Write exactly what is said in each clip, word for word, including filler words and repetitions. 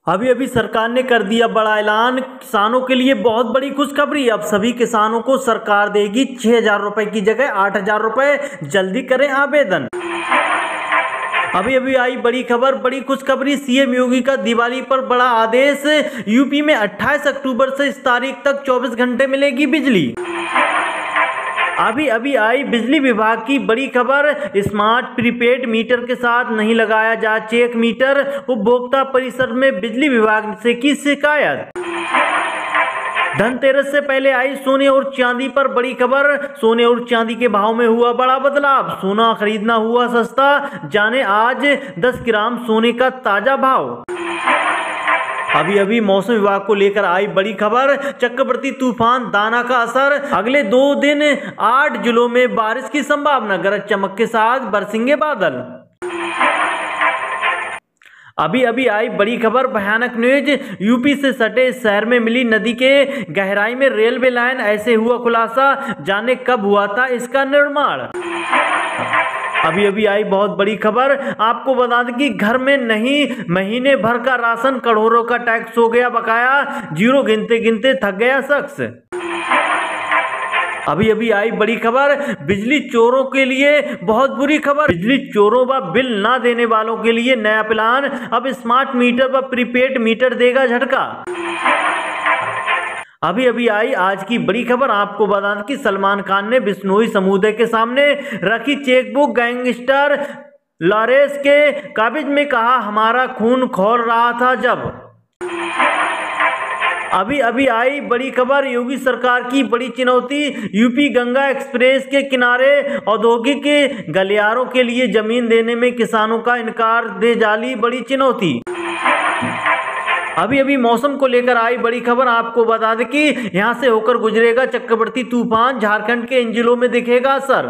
अभी अभी सरकार ने कर दिया बड़ा ऐलान। किसानों के लिए बहुत बड़ी खुशखबरी। अब सभी किसानों को सरकार देगी छह हजार रुपए की जगह आठ हजार रुपए। जल्दी करें आवेदन। अभी अभी आई बड़ी खबर, बड़ी खुशखबरी। सीएम योगी का दिवाली पर बड़ा आदेश। यूपी में अट्ठाईस अक्टूबर से इस तारीख तक चौबीस घंटे मिलेगी बिजली। अभी अभी आई बिजली विभाग की बड़ी खबर। स्मार्ट प्रीपेड मीटर के साथ नहीं लगाया जा चेक मीटर। उपभोक्ता परिषद में बिजली विभाग से की शिकायत। धनतेरस से पहले आई सोने और चांदी पर बड़ी खबर। सोने और चांदी के भाव में हुआ बड़ा बदलाव। सोना खरीदना हुआ सस्ता। जाने आज दस ग्राम सोने का ताजा भाव। अभी अभी मौसम विभाग को लेकर आई बड़ी खबर। चक्रवर्ती तूफान दाना का असर। अगले दो दिन आठ जिलों में बारिश की संभावना। गरज चमक के साथ बरसेंगे बादल। अभी अभी आई बड़ी खबर, भयानक न्यूज। यूपी से सटे शहर में मिली नदी के गहराई में रेलवे लाइन। ऐसे हुआ खुलासा। जाने कब हुआ था इसका निर्माण। अभी अभी आई बहुत बड़ी खबर। आपको बता दें कि घर में नहीं, महीने भर का राशन, करोड़ों का टैक्स हो गया बकाया। जीरो गिनते गिनते थक गया शख्स। अभी अभी आई बड़ी खबर, बिजली चोरों के लिए बहुत बुरी खबर। बिजली चोरों व बिल ना देने वालों के लिए नया प्लान। अब स्मार्ट मीटर व प्रीपेड मीटर देगा झटका। अभी अभी आई आज की बड़ी खबर। आपको बता दें कि सलमान खान ने बिश्नोई समुदाय के सामने रखी चेकबुक। गैंगस्टर लॉरेंस के काबिज में कहा, हमारा खून खौल रहा था जब। अभी अभी आई बड़ी खबर, योगी सरकार की बड़ी चुनौती। यूपी गंगा एक्सप्रेस के किनारे औद्योगिक गलियारों के लिए जमीन देने में किसानों का इनकार, दे जाली बड़ी चुनौती। अभी अभी मौसम को लेकर आई बड़ी खबर। आपको बता दें कि यहां से होकर गुजरेगा चक्रवर्ती तूफान। झारखंड के इन जिलों में दिखेगा असर।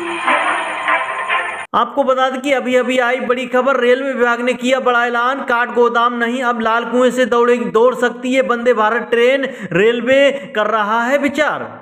आपको बता दें कि अभी अभी आई बड़ी खबर, रेलवे विभाग ने किया बड़ा ऐलान। काठ गोदाम नहीं, अब लाल कुएं से दौड़ेगी दौड़ सकती है वंदे भारत ट्रेन। रेलवे कर रहा है विचार।